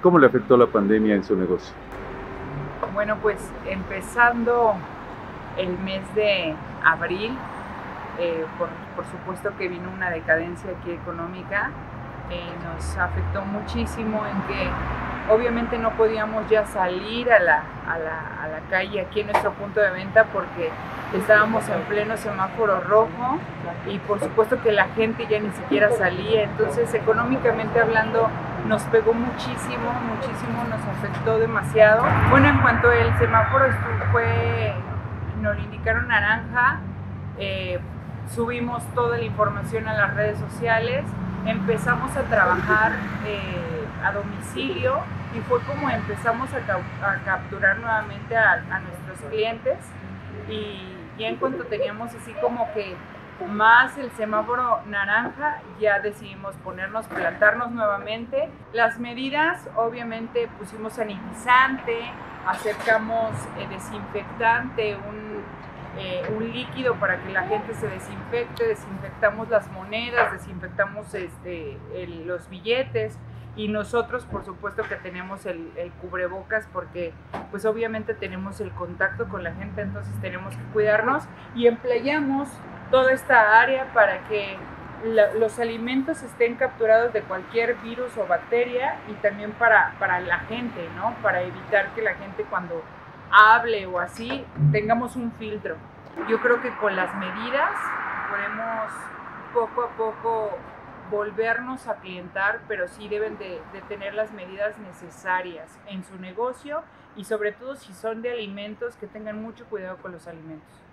cómo le afectó la pandemia en su negocio? Bueno, pues empezando el mes de abril, por supuesto que vino una decadencia aquí económica, nos afectó muchísimo en que obviamente no podíamos ya salir a la calle aquí en nuestro punto de venta porque estábamos en pleno semáforo rojo y por supuesto que la gente ya ni siquiera salía. Entonces, económicamente hablando, nos pegó muchísimo, nos afectó demasiado. Bueno, en cuanto el semáforo nos lo indicaron naranja, subimos toda la información a las redes sociales, empezamos a trabajar a domicilio y fue como empezamos a capturar nuevamente a nuestros clientes y ya en cuanto teníamos así como que más el semáforo naranja, ya decidimos plantarnos nuevamente. Las medidas, obviamente pusimos sanitizante, acercamos desinfectante, un líquido para que la gente se desinfecte, desinfectamos las monedas, desinfectamos los billetes y nosotros por supuesto que tenemos el cubrebocas porque pues obviamente tenemos el contacto con la gente, entonces tenemos que cuidarnos y empleamos toda esta área para que los alimentos estén capturados de cualquier virus o bacteria y también para la gente, ¿no? Para evitar que la gente cuando hable o así tengamos un filtro. Yo creo que con las medidas podemos poco a poco volvernos a clientar, pero sí deben de tener las medidas necesarias en su negocio y sobre todo si son de alimentos, que tengan mucho cuidado con los alimentos.